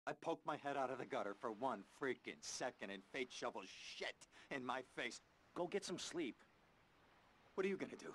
I poked my head out of the gutter for one freaking second and fate shovels shit in my face. Go get some sleep. What are you gonna do?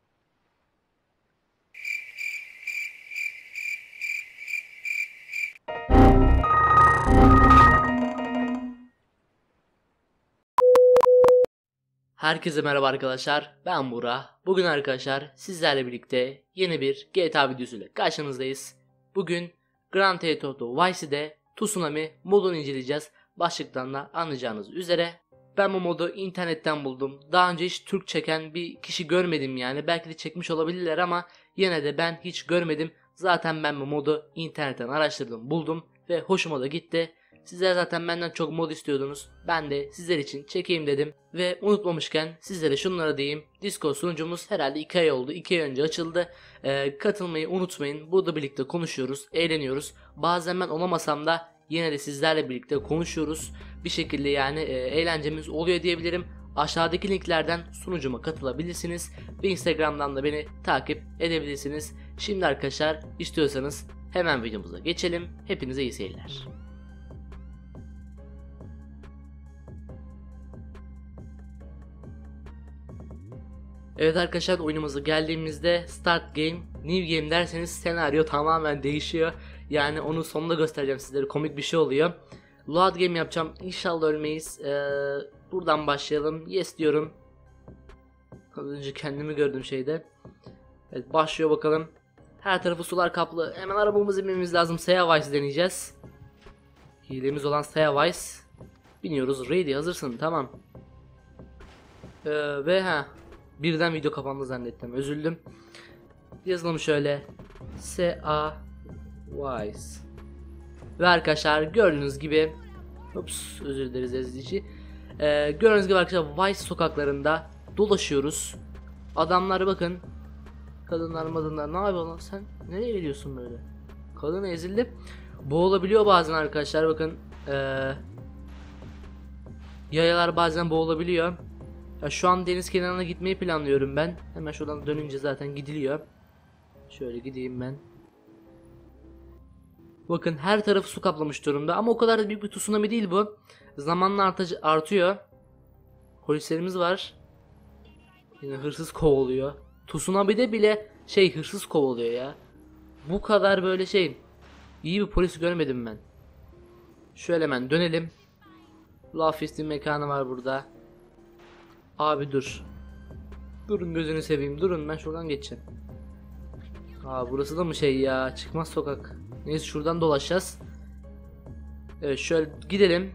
Herkese merhaba arkadaşlar, ben Burak. Bugün arkadaşlar sizlerle birlikte yeni bir GTA videosuyla karşınızdayız. Bugün Grand Theft Auto Vice City'de Tsunami modunu inceleyeceğiz. Başlıktan da anlayacağınız üzere. Ben bu modu internetten buldum. Daha önce hiç Türk çeken bir kişi görmedim yani. Belki de çekmiş olabilirler ama yine de ben hiç görmedim. Zaten ben bu modu internetten araştırdım, buldum ve hoşuma da gitti. Sizler zaten benden çok mod istiyordunuz. Ben de sizler için çekeyim dedim. Ve unutmamışken sizlere şunları diyeyim. Discord sunucumuz herhalde 2 ay oldu. 2 ay önce açıldı. Katılmayı unutmayın. Burada birlikte konuşuyoruz, eğleniyoruz. Bazen ben olamasam da yine de sizlerle birlikte konuşuyoruz. Bir şekilde yani eğlencemiz oluyor diyebilirim. Aşağıdaki linklerden sunucuma katılabilirsiniz. Ve Instagram'dan da beni takip edebilirsiniz. Şimdi arkadaşlar istiyorsanız hemen videomuza geçelim. Hepinize iyi seyirler. Evet arkadaşlar, oyunumuza geldiğimizde Start Game, New Game derseniz senaryo tamamen değişiyor. Yani onu sonunda göstereceğim sizlere, komik bir şey oluyor. Load Game yapacağım, İnşallah ölmeyiz. Buradan başlayalım. Yes diyorum. Az önce kendimi gördüm şeyde. Evet, başlıyor bakalım. Her tarafı sular kaplı. Hemen arabamızı binmemiz lazım. Sea Vice deneyeceğiz. Hilemiz olan Sea Vice. Biniyoruz. Ready, hazırsın, tamam. Ve birden video kapandı zannettim. Üzüldüm. Yazılım şöyle. S.A. Wise. Ve arkadaşlar gördüğünüz gibi, ups, özür dileriz izleyici. Gördüğünüz gibi arkadaşlar Vice sokaklarında dolaşıyoruz. Adamlar bakın. Kadınlar madınlar ne yapıyor lan, sen nereye geliyorsun böyle? Kadın ezildi. Boğulabiliyor bazen arkadaşlar, bakın. Yayalar bazen boğulabiliyor. Ya şu an deniz kenarına gitmeyi planlıyorum ben. Hemen şuradan dönünce zaten gidiliyor. Şöyle gideyim ben. Bakın her tarafı su kaplamış durumda ama o kadar da büyük bir tsunami değil bu. Zamanla artıyor. Polislerimiz var. Yine hırsız kovalıyor. Tsunami'de bile hırsız kovalıyor ya. Bu kadar böyle iyi bir polis görmedim ben. Şöyle hemen dönelim. Lafis'in mekanı var burada. Abi dur. Durun gözünü seveyim, durun, ben şuradan geçeceğim. Burası da mı ya, çıkmaz sokak. Neyse şuradan dolaşacağız. Evet şöyle gidelim.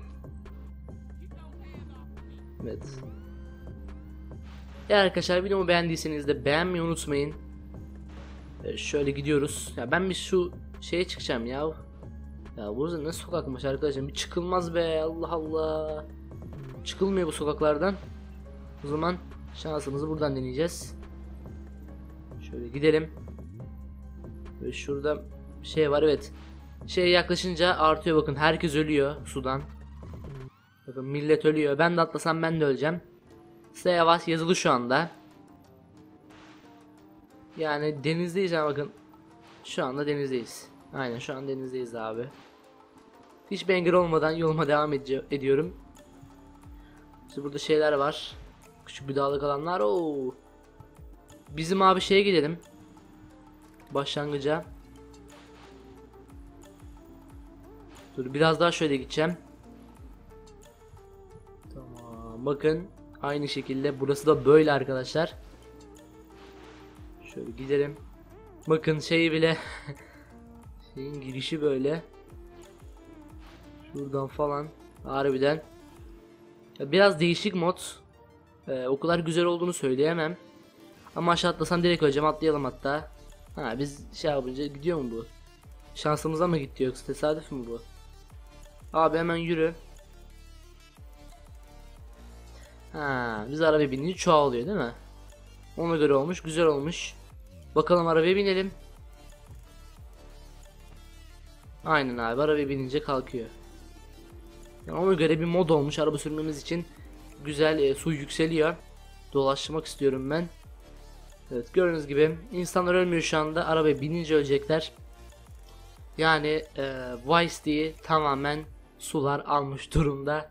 Evet. Arkadaşlar videomu beğendiyseniz de beğenmeyi unutmayın. Şöyle gidiyoruz. Ya ben bir şu şeye çıkacağım ya. Ya burası ne sokakmış arkadaşlar, bir çıkılmaz be, Allah Allah. Çıkılmıyor bu sokaklardan. O zaman şansımızı buradan deneyeceğiz. Şöyle gidelim. Ve şurada var, evet. Yaklaşınca artıyor, bakın herkes ölüyor sudan. Bakın millet ölüyor. Ben de atlasam ben de öleceğim. Seyavas yazılı şu anda. Yani denizdeyiz ama bakın. Şu anda denizdeyiz. Aynen şu an denizdeyiz abi. Hiç engel olmadan yoluma devam ediyorum. İşte burada şeyler var. Küçük bir dağlık alanlar. Oo. Bizim abi gidelim. Başlangıca. Dur biraz daha şöyle gideceğim. Tamam, bakın aynı şekilde burası da böyle arkadaşlar. Şöyle gidelim. Bakın bile girişi böyle. Şuradan falan harbiden. Ya biraz değişik mod. O kadar güzel olduğunu söyleyemem. Ama aşağı atlasam direkt öleceğim, atlayalım hatta. Biz yapınca gidiyor mu bu? Şansımıza mı gitti yoksa tesadüf mü bu? Abi hemen yürü. Biz arabaya binince çoğalıyor değil mi? Ona göre olmuş, güzel olmuş. Bakalım, arabaya binelim. Aynen abi, arabaya binince kalkıyor. Yani ona göre bir mod olmuş araba sürmemiz için. Güzel, su yükseliyor. Dolaşmak istiyorum ben. Evet gördüğünüz gibi insanlar ölmüyor şu anda, arabaya binince ölecekler. Yani Vice City'yi tamamen sular almış durumda.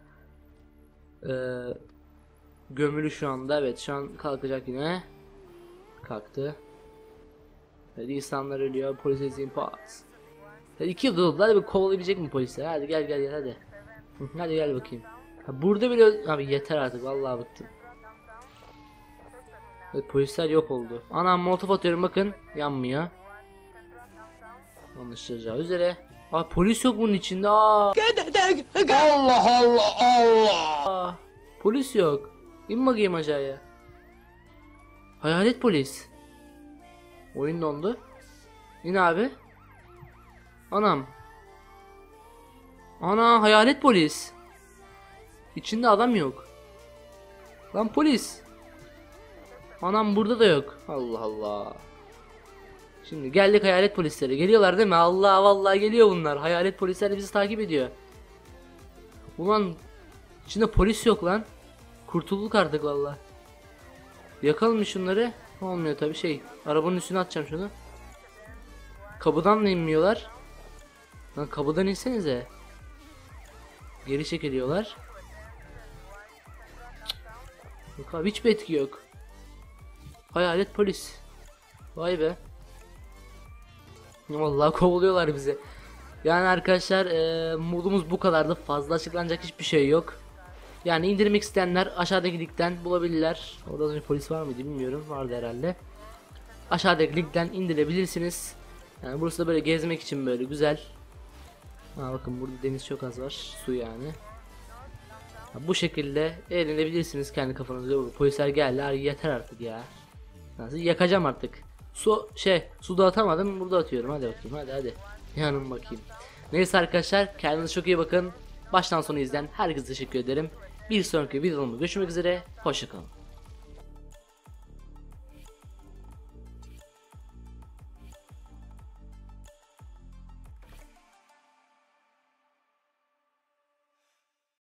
Gömülü şu anda. Evet, şu an kalkacak yine. Kalktı. Evet, insanlar ölüyor. Polis izin pas. 2 yıl oldu. Hadi bir kovalayabilecek mi polisler? Hadi gel hadi. Hadi gel bakayım. Ha, burada bile abi yeter artık, vallahi bıktım. Evet, polisler yok oldu. Anam, molotof atıyorum, bakın yanmıyor. Anlaşılacağı üzere. Aa, polis yok bunun içinde. Aa. Allah Allah Allah. Aa, polis yok. İn bakayım aşağıya. Hayalet polis. Oyun dondu. İn abi. Anam. Ana, hayalet polis. İçinde adam yok. Lan polis. Anam, burada da yok. Allah Allah. Şimdi geldik hayalet polisleri. Geliyorlar değil mi? Allah, vallahi geliyor bunlar. Hayalet polisler bizi takip ediyor. Ulan içinde polis yok lan. Kurtulduk artık vallahi. Yakalım mı şunları? Olmuyor tabi, arabanın üstüne atacağım şunu. Kapıdan da inmiyorlar. Lan kapıdan insenize. Geri çekiliyorlar. Yok abi, hiçbir etki yok. Hayalet polis. Vay be. Vallahi kovalıyorlar bizi. Yani arkadaşlar, modumuz bu kadardı. Fazla açıklanacak hiçbir şey yok. Yani indirmek isteyenler aşağıdaki linkten bulabilirler. Orada az önce polis var mıydı bilmiyorum. Vardı herhalde. Aşağıdaki linkten indirebilirsiniz. Yani burası da böyle gezmek için böyle güzel. Ha, bakın burada deniz çok az var. Su yani. Ha, bu şekilde eğlenebilirsiniz kendi kafanızda. Polisler geldi. Yeter artık ya. Nasıl yakacağım artık. Suda atamadım, burada atıyorum. Hadi bakayım, hadi. Yanım bakayım. Neyse arkadaşlar, kendinize çok iyi bakın. Baştan sona izleyen herkese teşekkür ederim. Bir sonraki videomda görüşmek üzere. Hoşçakalın.